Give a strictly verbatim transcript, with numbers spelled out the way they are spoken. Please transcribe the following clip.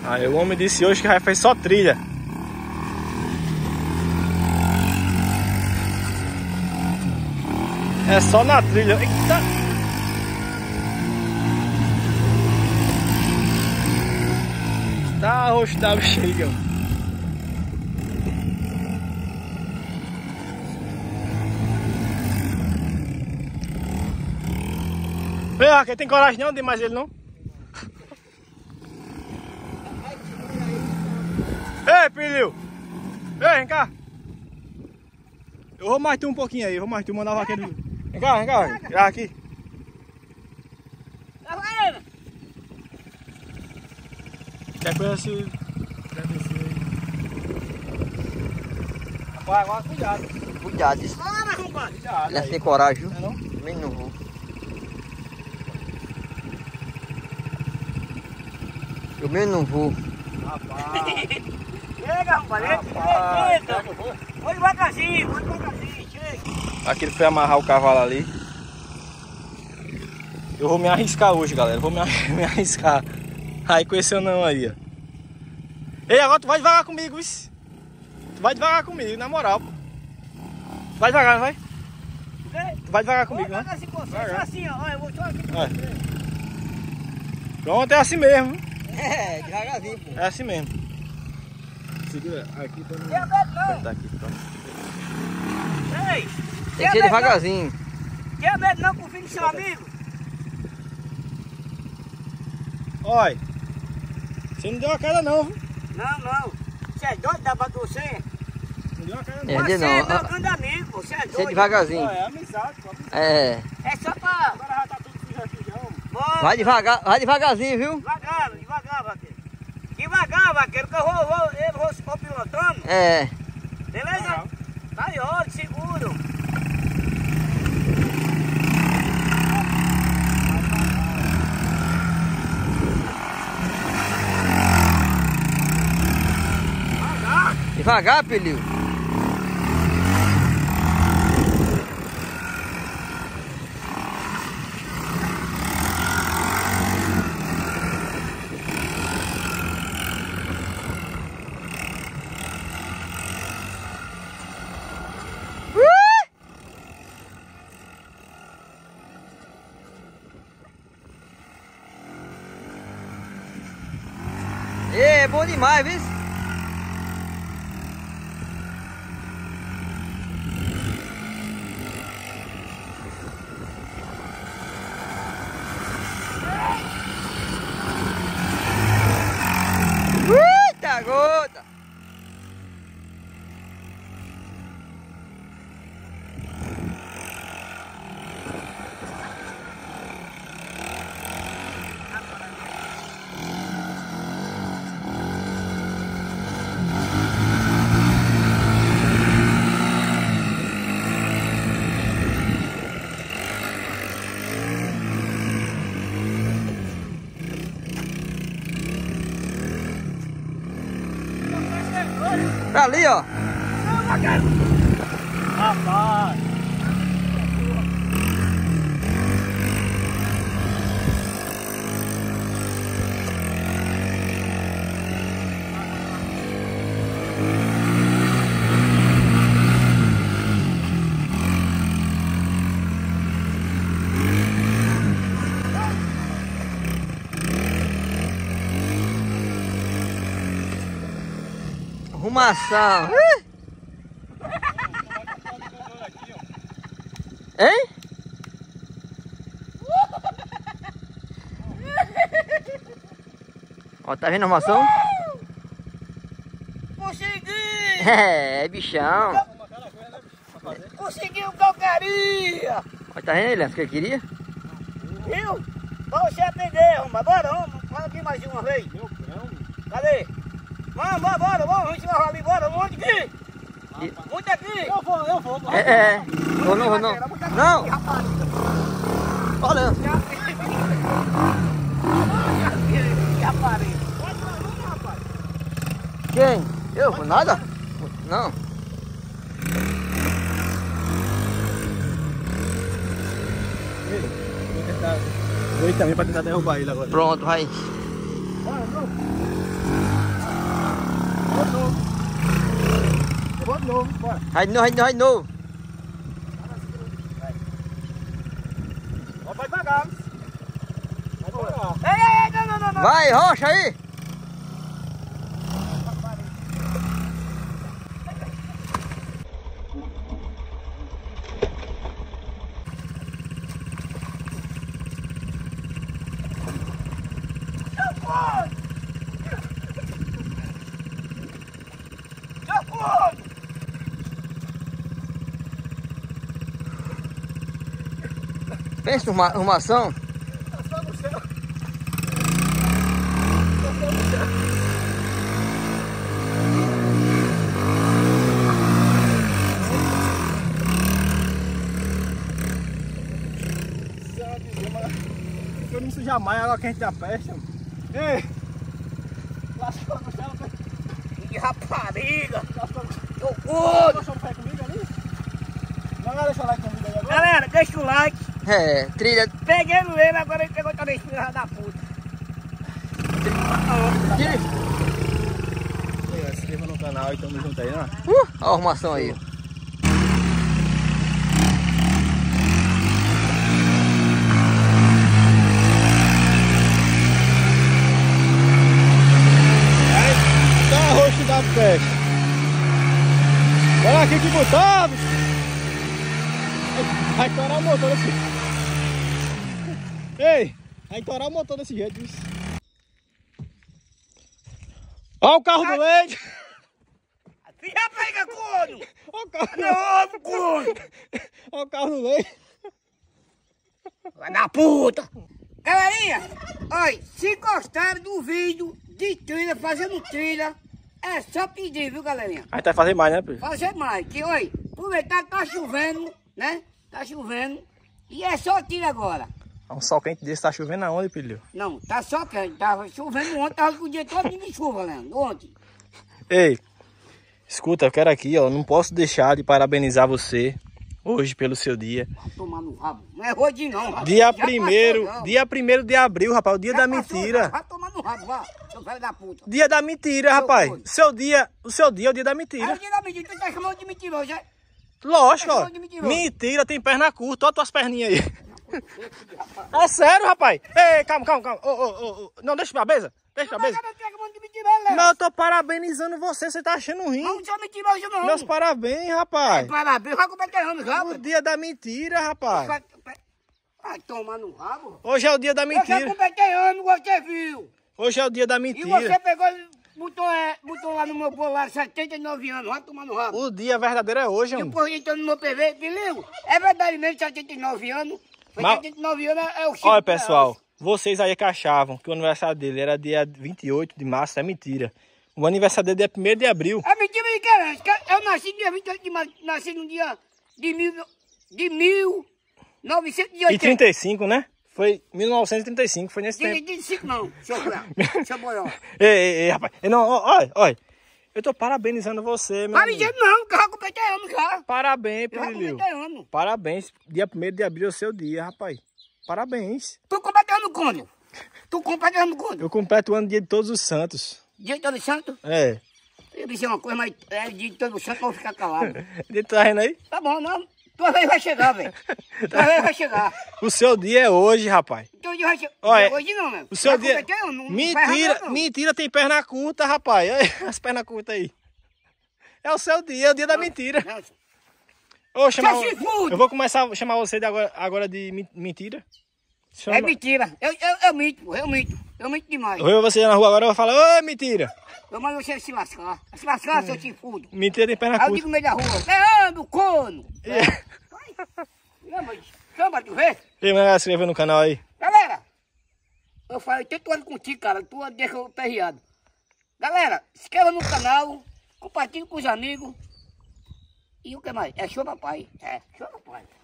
Aí o homem disse hoje que já fez só trilha. É só na trilha. Eita! Tá roxo da bexiga. Vem lá, quem tem coragem não, não tem mais ele não. Ei, Pilil! Ei, vem cá! Eu vou mais tu um pouquinho aí, eu vou mais tu mandar o vaqueiro. Vem cá, vem cá, vem cá aqui. Quer coisa se agradecer aí. Rapaz, agora cuidado. Cuidado, isso. Para, compadre. Cuidado. Ele é sem coragem, viu? Não? Nem não vou. Eu mesmo não vou. Rapaz. Chega, rapaz. Rapaz. Eita. Vou devagarzinho, vou devagarzinho. Chega. Aqui ele foi amarrar o cavalo ali. Eu vou me arriscar hoje, galera. Vou me, me arriscar. Aí com esse anão aí, ó. Ei, agora tu vai devagar comigo, isso. Tu vai devagar comigo, na moral, pô. Tu vai devagar, não vai? Tu vai devagar comigo, né? Assim, com você. Assim, ó. Eu vou só aqui com É. você. Pronto, é assim mesmo. É, devagarzinho, pô. É assim mesmo. Segura aqui pra não... Tem medo não. apertar aqui, pronto. Ei. Tem que ser devagarzinho. Tem medo não com o filho do seu amigo? Olha. Você não deu uma queda não, viu? Não, não. Você é doido da banda você? Não deu uma queda É, não. de Você não. é meu grande amigo, você é doido. Ser devagarzinho. Olha, é amizade, pô. Amizade. É. É só pra... Agora já tá tudo sujo aqui já, homem. Bora. Vai devagar, vai devagarzinho, viu? Devagar, devagar, vaqueiro. Devagar, vaqueiro, que eu vou, vou, eu vou se pilotando. É. Beleza? Legal. Tá aí, ó, seguro. Devagar, Pelil. É bom demais, viu? Eita gota! Tá ali, ó. Rapaz. Arrumação. Hein? Ó, tá vendo a arrumação? Consegui! É, é bichão. Consegui o que eu queria! Ó, tá vendo, Elias, o que ele queria? Viu? Pra você atender, Roma. Bora, vamos. Fala aqui mais uma vez. Cadê? Vamos, bora, bora, vamos. A gente vai ali, bora. Onde aqui? E- Muito aqui. Eu vou, eu vou. vou. É, é. Vou não, vou não. Não. Olha. Quem? Eu? Vou nada? Não. Vou tentar. Vou ir também pra tentar derrubar ele agora. Pronto, vai. Bora, não. Vou de novo. Vou de novo, bora. Vai de novo, vai de novo, vai de novo. Vai devagar. Vai devagar. Ei, ei, não, não, não, não. Vai, rocha aí. Pensa numa arrumação. Tá só no céu. Eu não suja mais, água quente da peste. Ei! Lascou no céu. Que rapariga. Tô Deixa gordo. eu pé comigo ali. Não vai deixar o like comigo aí agora? Galera, deixa o like. É, trilha. Peguei no ele, agora ele pegou também filha da puta. Trilha. Se inscreva no canal e tamo junto aí, né? Uh, a arrumação aí. Tá roxo da peste. Olha aqui que botado. Vai torar o motor desse jeito. Ei, vai torar o motor desse jeito. Olha o carro do leite. Se já pega corno. Olha o carro do Não, ovo corno. Olha o carro do leite. Vai na puta. Galerinha, olha, se gostaram do vídeo de trilha, fazendo trilha, é só pedir, viu, galerinha? A gente vai fazer mais, né, Pedro? Fazer mais, que olha, aproveitar que tá chovendo, né? Tá chovendo. E é só trilha agora. Um sol quente desse tá chovendo aonde, Pedro? Não, tá só quente. Tava chovendo ontem, tava com o dia todo de chuva, Leandro. Ontem. Ei, escuta, eu quero aqui, ó, não posso deixar de parabenizar você hoje pelo seu dia. Vai tomar no rabo. Não é rodinho não, rapaz. Dia Já primeiro, passou, já. dia primeiro de abril, rapaz, o dia Já da passou, mentira. já. Vai tomar no rabo, vá. Seu velho da puta. Dia da mentira, Seu rapaz. doido. Seu dia, o seu dia é o dia da É mentira. o dia da mentira, tu tá chamando de mentiroso, já? Lógico, Tá ó. chamando de mentiroso. Mentira, tem perna curta, olha tuas perninhas aí. É sério, rapaz. Ei, calma, calma, calma. Ô, ô, ô, ô. Não, deixa pra beza. Deixa pra beza. Mas eu tô chamando de mentiroso, Leandro. Não, eu tô parabenizando você, você tá achando ruim. Não sou mentiroso, não. Meus parabéns, rapaz. Parabéns, vai completar anos já, O velho. dia da mentira, rapaz. Vai, vai tomar no rabo. Hoje é o dia da Eu já mentira. completei anos, você viu. Hoje é o dia da E mentira. você pegou, botou, é, botou lá no meu bolar setenta e nove anos, vai tomar no rabo. O dia verdadeiro é hoje, mano. Depois entrou no meu P V, beleza? É verdade mesmo, setenta e nove anos. Mas- setenta e nove anos é o Chico. Olha, pessoal, vocês aí que achavam que o aniversário dele era dia vinte e oito de março, é mentira. O aniversário dele é dia primeiro de abril. É mentira de querendo. Eu nasci no dia vinte e oito de março, nasci no dia de, mil, de mil novecentos e E oitenta. trinta e cinco, né? Foi mil novecentos e trinta e cinco, foi nesse De tempo. trinta e cinco não, seu Boió. Seu Boió. Ei, ei, ei, rapaz. Eu Não, ó, olha, olha. Eu tô parabenizando você, meu Vai me amigo. dizer não, que eu já completei anos já. Parabéns, Eu já Pirilil. completei anos. Parabéns. Dia primeiro de abril é o seu dia, rapaz. Parabéns. Tu completei ano quando? Tu completei ano quando? Eu completo o ano dia de Todos os Santos. Dia de Todo Santo? É. Eu disse uma coisa, mas é dia de Todo Santo, eu vou ficar calado. Ele tá rindo aí? Tá bom, não. Tua vez vai chegar, velho. Tua vez vai chegar. O seu dia é hoje, rapaz. Teu dia vai chegar. Olha, Hoje não, né? O seu Já dia... completei, eu não- não faz Mentira, nada, não. mentira, tem perna curta, rapaz. Olha as pernas curtas aí. É o seu dia, é o dia da mentira. Nelson, Ô, chamar... Você se fude. Eu vou começar a chamar você de agora, agora de mi- mentira. Chama... é mentira. Eu, eu, eu minto, eu minto. Eu minto demais. Eu vou ver você na rua agora, eu vou falar, ô, mentira. Eu mando você se lascar. Se lascar, seu chifudo. Mentira tem perna Aí eu curta. digo no meio da rua, Leandro, corno. Lembra disso? Chama de ver. E aí, se inscreva no canal aí. Galera, eu falei tanto ano contigo, cara, tu deixa eu perreado. Galera, se inscreva no canal, compartilhe com os amigos. E o que mais? É show papai. É, show papai.